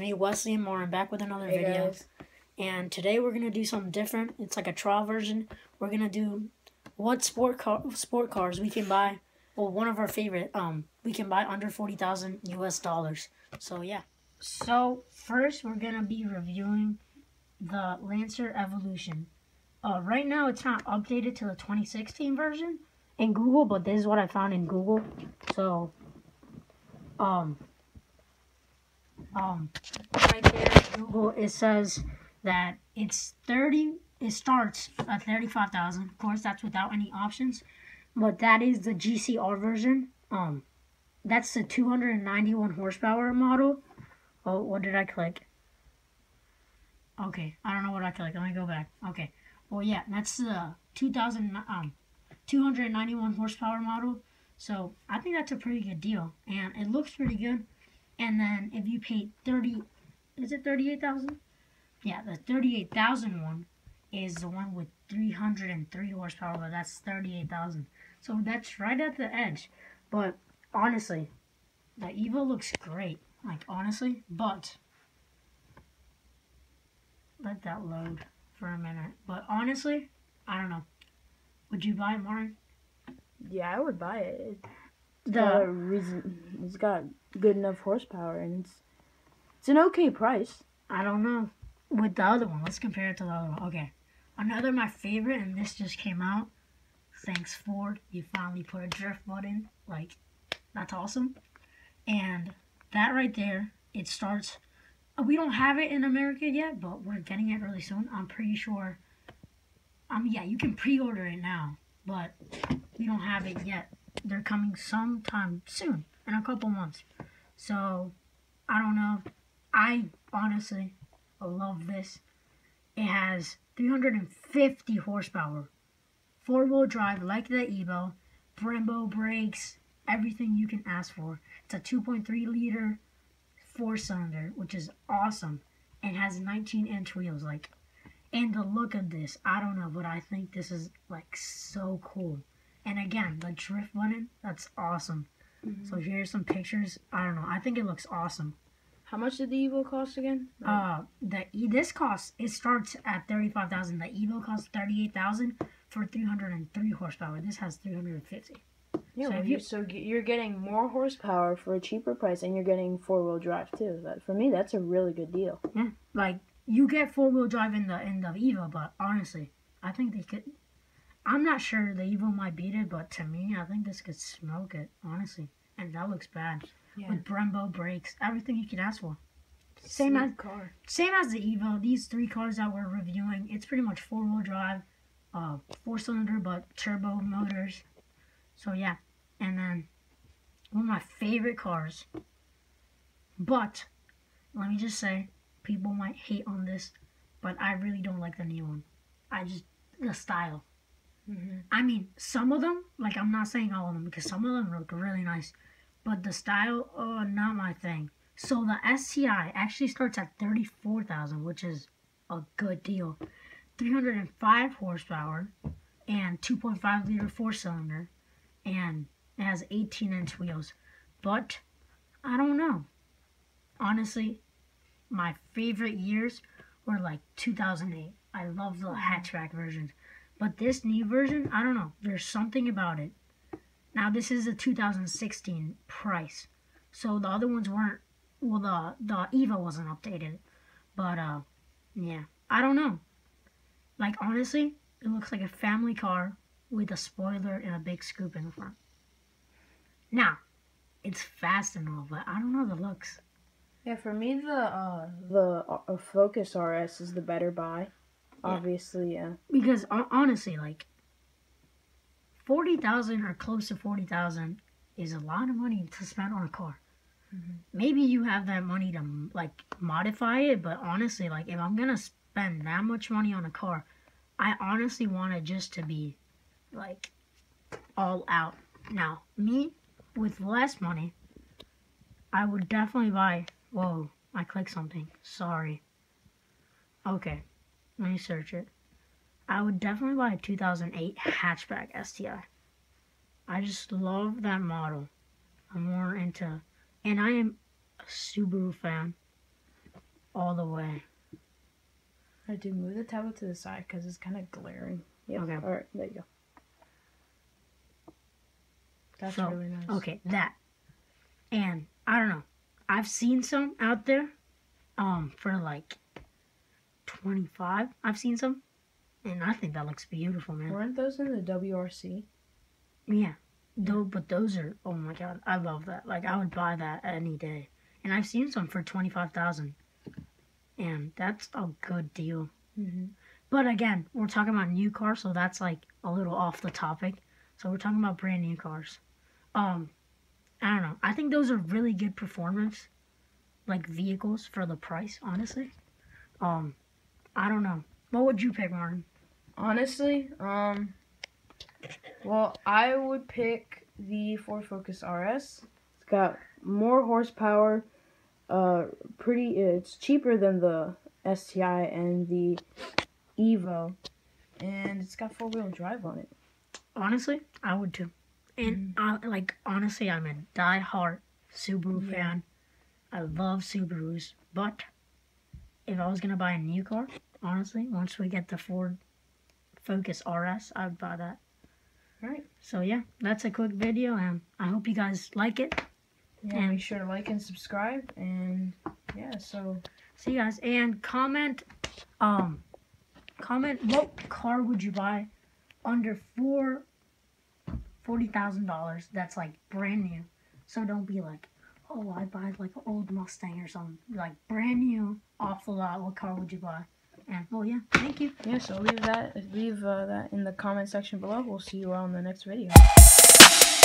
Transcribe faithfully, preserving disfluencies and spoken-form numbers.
me, Wesley and Lauren, back with another Hey video. guys. And today we're gonna do something different. It's like a trial version. We're gonna do what sport car sport cars we can buy. Well, one of our favorite. Um, we can buy under forty thousand U S dollars. So yeah. So first we're gonna be reviewing the Lancer Evolution. Uh, right now it's not updated to the twenty sixteen version in Google, but this is what I found in Google. So, um. Um, right there in Google, it says that it's thirty. It starts at thirty-five thousand. Of course, that's without any options, but that is the G C R version. Um, that's the two hundred ninety-one horsepower model. Oh, what did I click? Okay, I don't know what I clicked. Let me go back. Okay, well, yeah, that's the two thousand um two hundred ninety-one horsepower model. So I think that's a pretty good deal, and it looks pretty good. And then if you pay thirty, is it thirty-eight thousand? Yeah, the thirty-eight thousand one is the one with three hundred three horsepower, but that's thirty-eight thousand. So that's right at the edge. But honestly, the Evo looks great. Like honestly, but let that load for a minute. But honestly, I don't know. Would you buy it, Martin? Yeah, I would buy it. It's The got a reason. It's got good enough horsepower, and it's it's an okay price. I don't know. With the other one, let's compare it to the other one. Okay, another my favorite, and this just came out. Thanks Ford, you finally put a drift button. Like, that's awesome. And that right there, it starts. We don't have it in America yet, but we're getting it really soon. I'm pretty sure. Um, yeah, you can pre-order it now, but we don't have it yet. They're coming sometime soon, in a couple months. So, I don't know. I honestly love this. It has three hundred fifty horsepower, four-wheel drive like the Evo, Brembo brakes, everything you can ask for. It's a two point three liter four-cylinder, which is awesome, and has nineteen inch wheels. Like, and the look of this, I don't know, but I think this is like so cool. And again, the drift button, that's awesome. Mm-hmm. So here's some pictures. I don't know. I think it looks awesome. How much did the Evo cost again? Uh, the e this costs, it starts at thirty-five thousand. The Evo costs thirty-eight thousand for three hundred three horsepower. This has three hundred fifty. Yeah, so, well, if you, you, so you're getting more horsepower for a cheaper price, and you're getting four-wheel drive too. That, for me, that's a really good deal. Yeah, like you get four-wheel drive in the in the Evo, but honestly, I think they could. I'm not sure the Evo might beat it, but to me, I think this could smoke it, honestly. And that looks bad. Yeah. With Brembo brakes, everything you could ask for. Same Sweet as car. Same as the Evo. These three cars that we're reviewing, it's pretty much four-wheel drive, uh, four-cylinder, but turbo motors. So yeah, and then one of my favorite cars. But let me just say, people might hate on this, but I really don't like the new one. I just the style. Mm-hmm. I mean, some of them, like I'm not saying all of them because some of them look really nice, but the style, oh, not my thing. So the S T I actually starts at thirty-four thousand, which is a good deal. three hundred five horsepower and two point five liter four-cylinder, and it has eighteen inch wheels. But I don't know. Honestly, my favorite years were like two thousand eight. I love the hatchback versions. But this new version, I don't know. There's something about it. Now, this is a two thousand sixteen price. So the other ones weren't, well, the, the Evo wasn't updated. But, uh, yeah. I don't know. Like, honestly, it looks like a family car with a spoiler and a big scoop in the front. Now, it's fast and all, but I don't know the looks. Yeah, for me, the, uh, the uh, Focus R S is the better buy. Yeah. Obviously, yeah. Because honestly, like forty thousand or close to forty thousand is a lot of money to spend on a car. Mm-hmm. Maybe you have that money to like modify it, but honestly, like if I'm gonna spend that much money on a car, I honestly want it just to be like all out. Now, me with less money, I would definitely buy. Whoa, I clicked something. Sorry. Okay. Let me search it. I would definitely buy a two thousand eight hatchback S T I. I just love that model. I'm more into, and I am a Subaru fan. all the way. I do move the tablet to the side because it's kind of glaring. Yep. Okay. All right, there you go. That's So, really nice. Okay, that. And I don't know. I've seen some out there um for like twenty-five. I've seen some. And I think that looks beautiful, man. Weren't those in the W R C? Yeah. Though, but those are, oh my god, I love that. Like, I would buy that any day. And I've seen some for twenty-five thousand dollars. And that's a good deal. Mm-hmm. But again, we're talking about new cars, so that's like a little off the topic. So we're talking about brand new cars. Um, I don't know. I think those are really good performance, like vehicles for the price, honestly. Um, I don't know. What would you pick, Martin? Honestly, um, well, I would pick the Ford Focus R S. It's got more horsepower. Uh, pretty. It's cheaper than the S T I and the Evo, and it's got four wheel drive on it. Honestly, I would too. And I, like, honestly, I'm a die-hard Subaru Yeah. fan. I love Subarus, but if I was gonna buy a new car, honestly, once we get the Ford Focus R S, I would buy that. Right. So yeah, that's a quick video, and I hope you guys like it. Yeah. And- Make sure to like and subscribe, and yeah. So See you guys, and comment, um, comment what car would you buy under four forty thousand dollars? That's like brand new. So don't be like, oh, I buy like an old Mustang or something. Like brand new, off the lot. What car would you buy? And well, yeah, thank you. yeah. So leave that leave uh, that in the comment section below. We'll see you all in the next video.